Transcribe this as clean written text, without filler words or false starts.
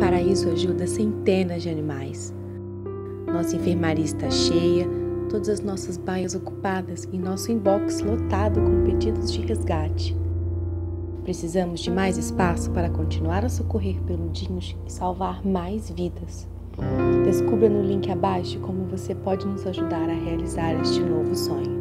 Paraíso ajuda centenas de animais. Nossa enfermaria está cheia, todas as nossas baias ocupadas e nosso inbox lotado com pedidos de resgate. Precisamos de mais espaço para continuar a socorrer peludinhos e salvar mais vidas. Descubra no link abaixo como você pode nos ajudar a realizar este novo sonho.